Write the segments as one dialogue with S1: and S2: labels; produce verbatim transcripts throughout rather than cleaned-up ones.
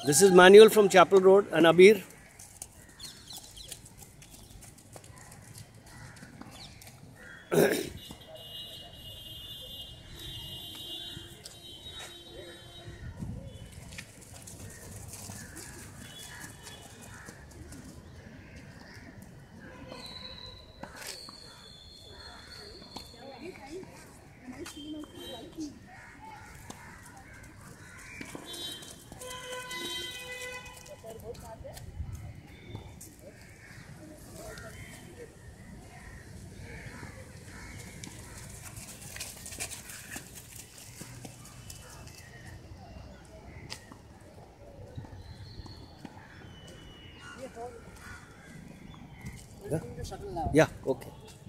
S1: This is Manuel from Chapel Road and Abir. Yeah? Yeah, okay.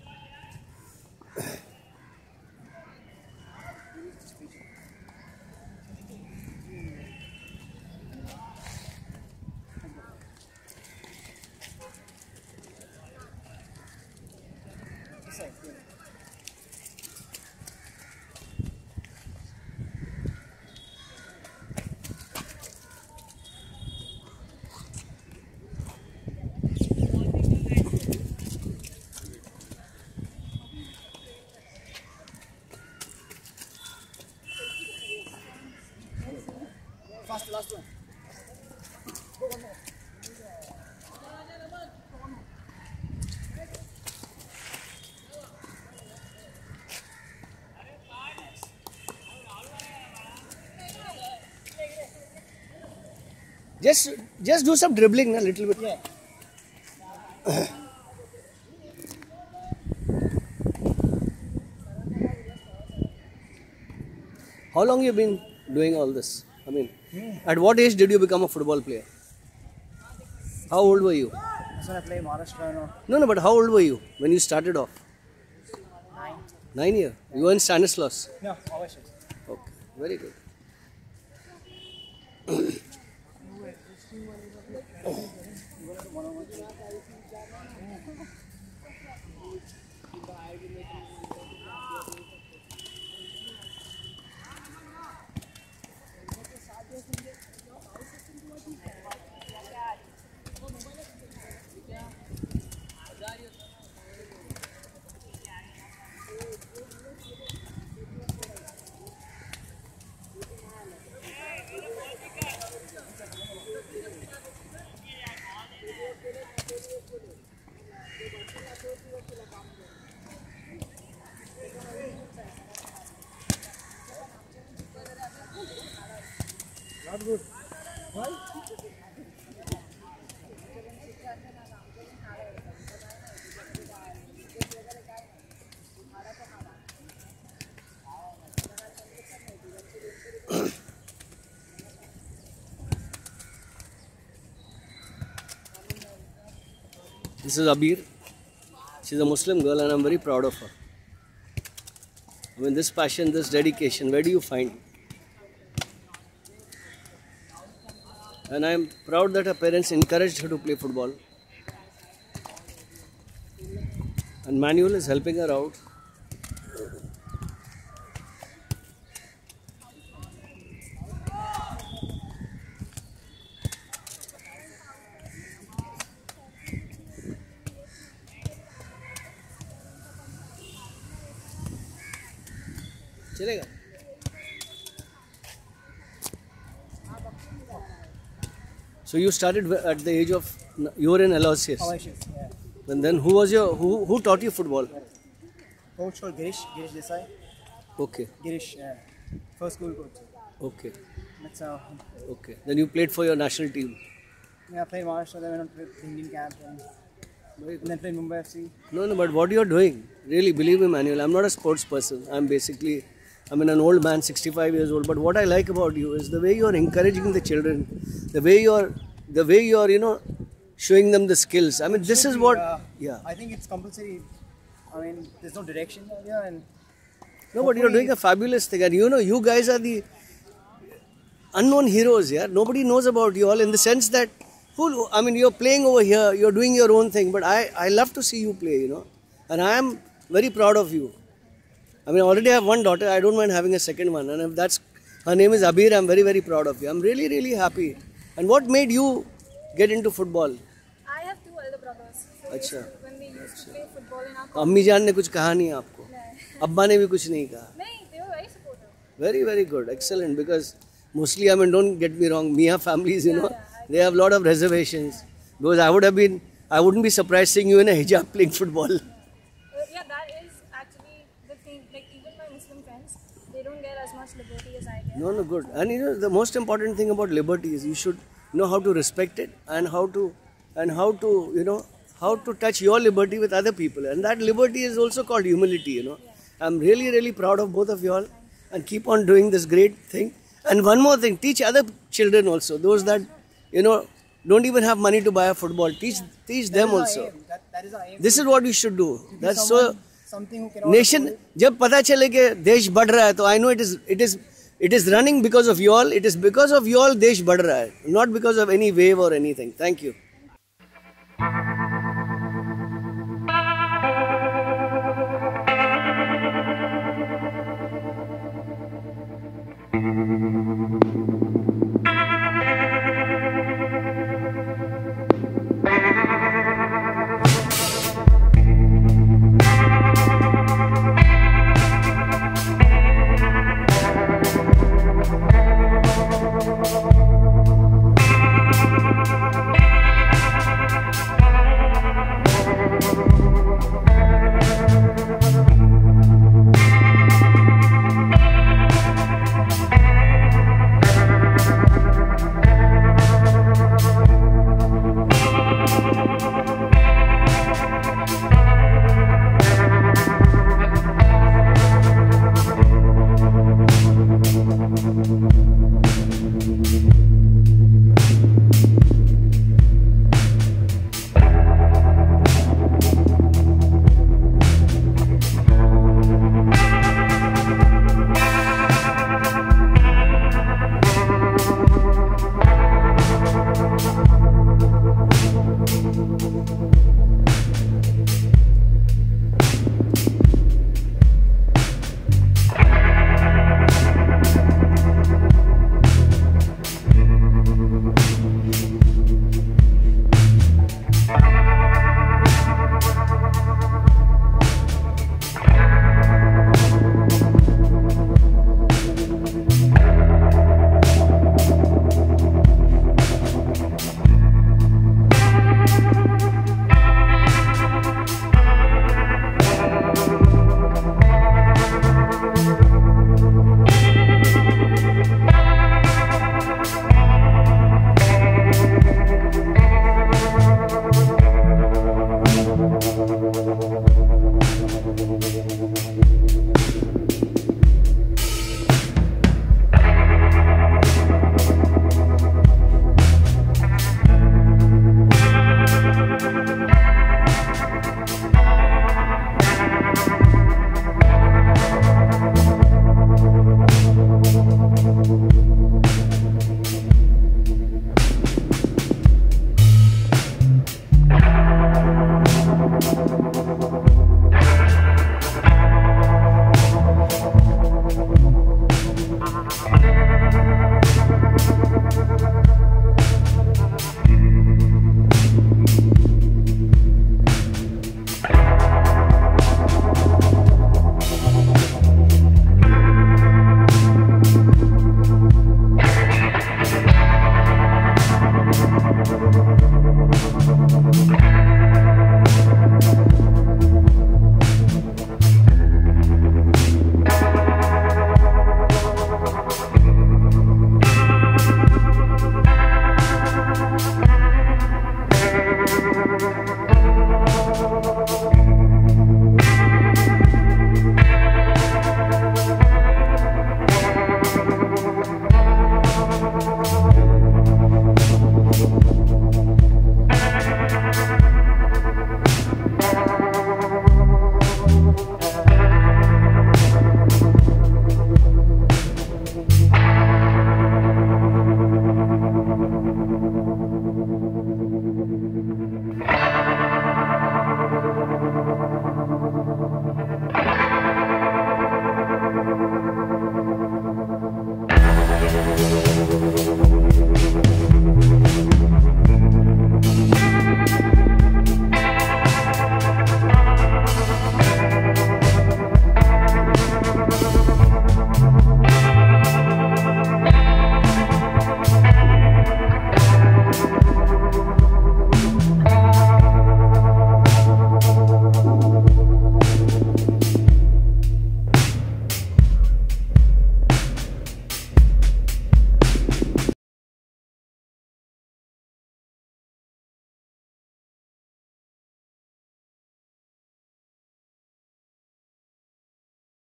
S2: Fast, last one.
S1: Just, just do some dribbling a little bit.
S2: Yeah.
S1: How long you been doing all this? I mean, yeah. At what age did you become a football player? How old were you?
S2: That's when I play Maharashtra now.
S1: No, no, but how old were you when you started off?
S2: Nine.
S1: Nine years. You were in Stanislaus?
S2: No, always.
S1: Okay, very good.
S2: Not good. Why?
S1: This is Abir. She's a Muslim girl and I'm very proud of her. I mean, this passion, this dedication, where do you find? And I'm proud that her parents encouraged her to play football. And Manuel is helping her out. चलेगा. So you started at the age of, you were in Aloysius.
S2: Aloysius, yeah.
S1: And then who was your, who, who taught you football?
S2: Coach called Girish, Girish Desai.
S1: Okay.
S2: Girish, yeah. First school coach.
S1: Okay.
S2: That's how.
S1: Okay. Then you played for your national team.
S2: Yeah, I played Maharashtra, then went on to Indian camp, and, and then played Mumbai F C.
S1: No, no, but what you are doing, really, believe me, Manuel, I'm not a sports person. I'm basically, I mean, an old man, sixty-five years old. But what I like about you is the way you are encouraging the children, the way you are, the way you are, you know, showing them the skills. I mean,
S2: It
S1: this
S2: should
S1: is
S2: be,
S1: what,
S2: uh,
S1: yeah.
S2: I think it's compulsory. I mean, there's no direction here, and
S1: No, but you're doing a fabulous thing. And you know, you guys are the unknown heroes here. Nobody knows about you all in the sense that, who, I mean, you're playing over here, you're doing your own thing. But I, I love to see you play, you know. And I am very proud of you. I mean, I already have one daughter. I don't mind having a second one. And if that's, her name is Abir, I'm very, very proud of you. I'm really, really happy And what made you get into football?
S3: I have two elder brothers. So we used
S1: अच्छा.
S3: to- when we used to play football in our
S1: अम्मी जान ने कुछ कहा नहीं आपको?
S3: college.
S1: अब्बा ने भी कुछ नहीं कहा?
S3: नहीं, they were very supportive.
S1: Very, very good. Excellent. Because mostly, I mean, don't get me wrong, Mia families, you know,
S3: yeah,
S1: they have a lot of reservations. Because I would have been, I wouldn't be surprised seeing you in a hijab playing football.
S3: Uh, yeah, that is actually the thing. Like even my Muslim friends, they don't get as much liberty as I get.
S1: No, no, good. And you know, the most important thing about liberty is you should know how to respect it and how to, and how to, you know, how to touch your liberty with other people. And that liberty is also called humility, you know. I'm really, really proud of both of you all and keep on doing this great thing. And one more thing, teach other children also, those that, you know, don't even have money to buy a football. Teach, teach them
S2: That is our
S1: also.
S2: aim. That, that is our aim.
S1: This is what we should do.
S2: To be
S1: That's
S2: someone-
S1: so.
S2: something who cannot
S1: nation
S2: afford
S1: जब पता चले कि देश बढ़ रहा है तो I know it is it is it is running because of you all it is because of you all देश बढ़ रहा है not because of any wave और एनीथिंग थैंक यू